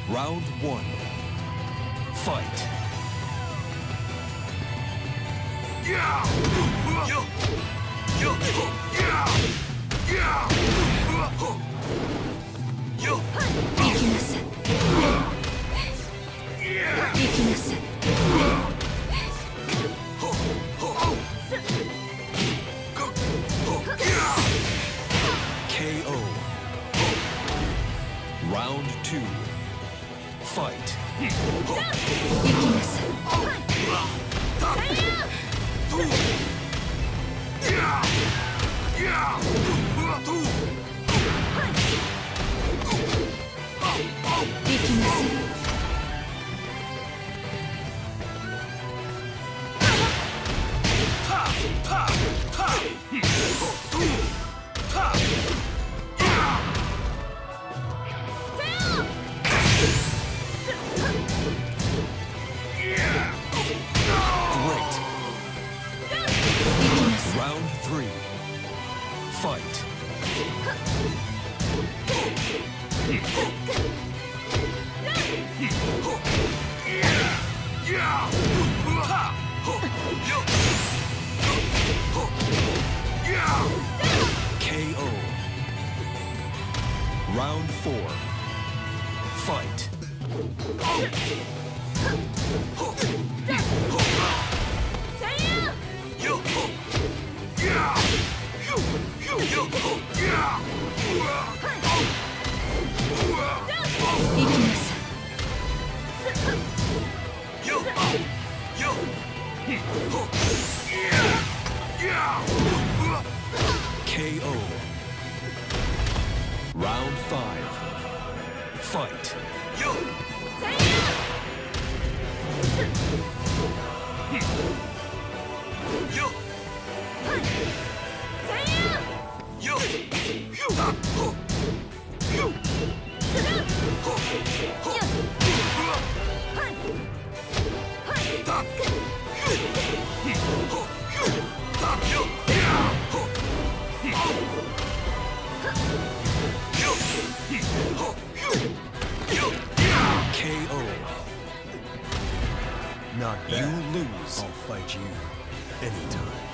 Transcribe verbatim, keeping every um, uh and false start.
Round one. Fight. Yeah! Yo! Yo! Yeah! Yeah! Yo! 行きなさい。行きなさい。 K O. Round two. Fight. 行きなさい。 行きなさい。 Round three. Fight. K O. Round four. Fight. K O. Round five. Fight. Yo! Yo! Yo! K O. Not bad. You lose. I'll fight you anytime.